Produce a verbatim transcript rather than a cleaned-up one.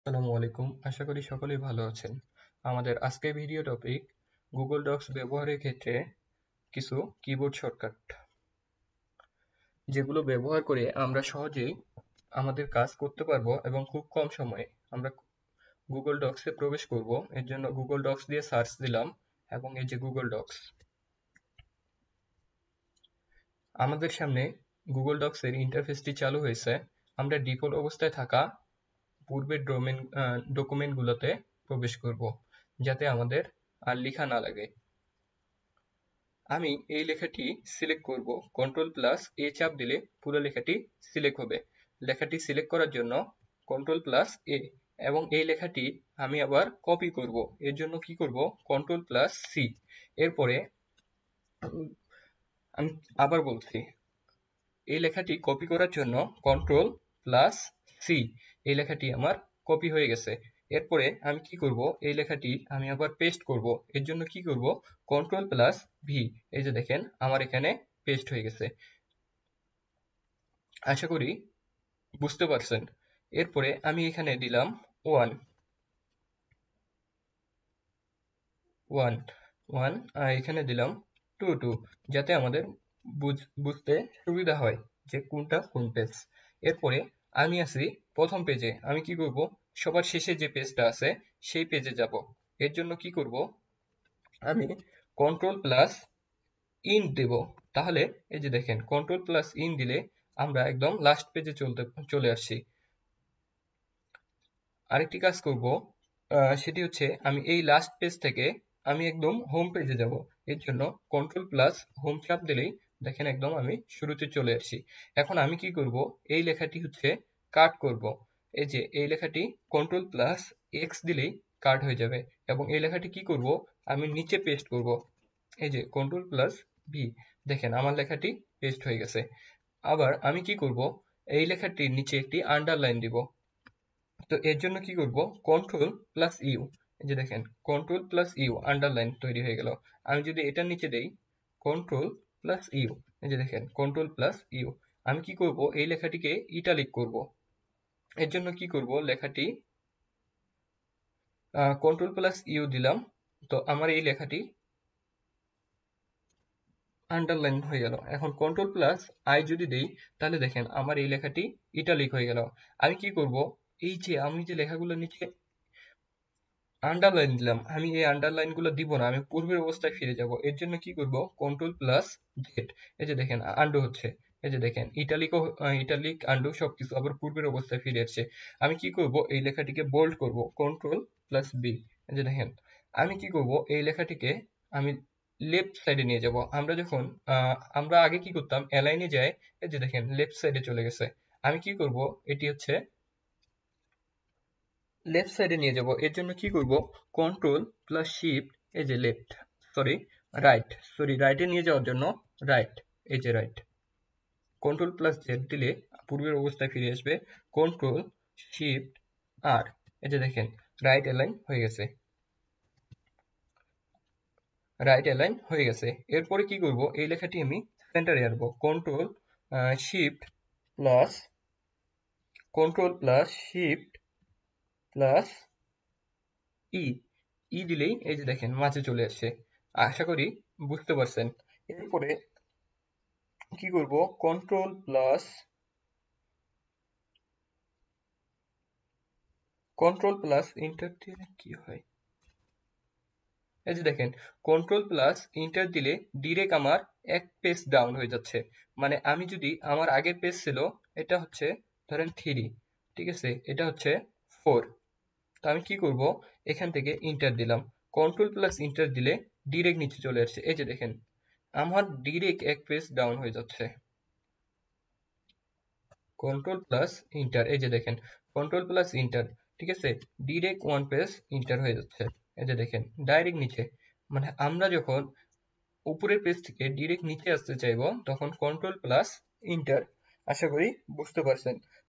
আসসালামু আলাইকুম, আশা করি সকলেই ভালো আছেন। আমাদের আজকের ভিডিও টপিক গুগল ডক্স ব্যবহারের ক্ষেত্রে কিছু কিবোর্ড শর্টকাট, যেগুলো ব্যবহার করে আমরা সহজেই আমাদের কাজ করতে পারবো এবং খুব কম সময়ে আমরা গুগল ডক্সে প্রবেশ করব। এর জন্য গুগল ডক্স দিয়ে সার্চ দিলাম এবং এই যে গুগল ডক্স, আমাদের সামনে গুগল ডক্সের ইন্টারফেসটি চালু হয়েছে। আমরা ডিফল্ট অবস্থায় থাকা পূর্বের ডোমেন ডকুমেন্টগুলোতে প্রবেশ করব, যাতে আমাদের আর লেখা না লাগে। আমি এই লেখাটি সিলেক্ট করব, কন্ট্রোল প্লাস এ চাপ দিলে পুরো লেখাটি সিলেক্ট হবে। লেখাটি সিলেক্ট করার জন্য কন্ট্রোল প্লাস এ, এবং এই লেখাটি আমি আবার কপি করব। এর জন্য কি করব, কন্ট্রোল প্লাস সি। এরপরে আমি আবার বলছি, এই লেখাটি কপি করার জন্য কন্ট্রোল প্লাস সি। এই লেখাটি আমার কপি হয়ে গেছে। এরপরে আমি কি করব, এই লেখাটি আমি আবার পেস্ট করব। এর জন্য কি করব, কন্ট্রোল প্লাস ভি। এই যে দেখেন আমার এখানে পেস্ট হয়ে গেছে। আশা করি বুঝতে পারছেন। এরপরে আমি এখানে দিলাম ওয়ান ওয়ান ওয়ান, আর এখানে দিলাম টু টু, যাতে আমাদের বুঝতে সুবিধা হয় যে কোনটা কোন পেজ। এরপরে আমি আছি প্রথম পেজে। আমি কি করব, সবার শেষে যে পেজটা আছে সেই পেজে যাব। এর জন্য কি করব, আমি কন্ট্রোল প্লাস ইন দেব। তাহলে এই যে দেখেন কন্ট্রোল প্লাস ইন দিলে আমরা একদম লাস্ট পেজে চলতে চলে আসছি। আরেকটি কাজ করব, সেটি হচ্ছে আমি এই লাস্ট পেজ থেকে আমি একদম হোম পেজে যাব। এর জন্য কন্ট্রোল প্লাস হোম চাপ দিলেই দেখেন একদম আমি শুরুতে চলে আসছি। এখন আমি কি করব, এই লেখাটি হচ্ছে কাট করব। এই যে এই লেখাটি কন্ট্রোল প্লাস এক্স দিলেই কাট হয়ে যাবে, এবং এই লেখাটি কি করব, আমি নিচে পেস্ট করব। এই যে কন্ট্রোল প্লাস ভি, দেখেন আমার লেখাটি পেস্ট হয়ে গেছে। আবার আমি কি করব, এই লেখাটির নিচে একটি আন্ডারলাইন দিব। তো এর জন্য কি করব, কন্ট্রোল প্লাস ইউ। এই যে দেখেন কন্ট্রোল প্লাস ইউ, আন্ডারলাইন তৈরি হয়ে গেল। আমি যদি এটার নিচে দেই কন্ট্রোল প্লাস ইউ, এই যে দেখেন কন্ট্রোল প্লাস ইউ। আমি কি করব, এই লেখাটিকে ইটালিক করব। এর জন্য কি করব, লেখাটি কন্ট্রোল প্লাস ইউ দিলাম। তো আমার এই লেখাটি আন্ডারলাইন হয়ে গেল। এখন কন্ট্রোল প্লাস আই যদি দেই, তাহলে দেখেন আমার এই লেখাটি ইটালিক হয়ে গেল। আমি কি করব, এই যে আমি যে লেখাগুলো নিচে আন্ডারলাইন দিলাম, আমি এই আন্ডারলাইন গুলো দিব না, আমি পূর্বের অবস্থায় ফিরে যাব। এর জন্য কি করব, কন্ট্রোল প্লাস জেড। এই যে দেখেন আন্ডু হচ্ছে। এই যে দেখেন ইটালিক ইটালিক আন্ডু সবকিছু আবার পূর্বের অবস্থায় ফিরে আসছে। আমি কি করব, এই লেখাটিকে বোল্ড করব, কন্ট্রোল প্লাস বি। এই যে দেখেন আমি কি করব, এই লেখাটিকে আমি লেফট সাইডে নিয়ে যাব। আমরা যখন আহ, আমরা আগে কি করতাম, অ্যালাইনে যাই, এই যে দেখেন লেফট সাইডে চলে গেছে। আমি কি করব, এটি হচ্ছে লেফট সাইডে নিয়ে যাব। এর জন্য কি করব, কন্ট্রোল প্লাস শিফট, এই যে লেফট, সরি রাইট, সরি রাইটে নিয়ে যাওয়ার জন্য রাইট, এই যে রাইট। কন্ট্রোল প্লাস জেড দিলে পূর্বের অবস্থায় ফিরে আসবে। কন্ট্রোল শিফট আর, এই যে দেখেন রাইট অ্যালাইন হয়ে গেছে, রাইট অ্যালাইন হয়ে গেছে। এরপরে কি করব, এই লেখাটি আমি সেন্টারে আনবো। Control shift plus control plus shift plus E, E দিলেই এই যে দেখেন মাঝে চলে আসছে। আশা করি বুঝতে পারছেন। এরপরে কি করব, control plus control plus enter দিলে কি হয়, এই যে দেখেন কন্ট্রোল প্লাস ইন্টার দিলে ডিরেক্ট আমার এক পেজ ডাউন হয়ে যাচ্ছে। মানে আমি যদি আমার আগের পেজ ছিল, এটা হচ্ছে ধরেন থ্রি, ঠিক আছে, এটা হচ্ছে ফোর। তো আমি কি করব, এখান থেকে ইন্টার দিলাম, কন্ট্রোল প্লাস ইন্টার দিলে ডিরেক্ট নিচে চলে আসছে। এই যে দেখেন আমার ডিরেক্ট এক পেজ ডাউন হয়ে যাচ্ছে। কন্ট্রোল প্লাস ইন্টার, এই যে দেখেন কন্ট্রোল প্লাস ইন্টার, ঠিক আছে, ডিরেক্ট ওয়ান পেজ ইন্টার হয়ে যাচ্ছে। এই যে দেখেন ডাইরেক্ট নিচে। মানে আমরা যখন উপরের পেজ থেকে ডিরেক্ট নিচে আসতে চাইবো, তখন কন্ট্রোল প্লাস ইন্টার। আশা করি বুঝতে পারছেন।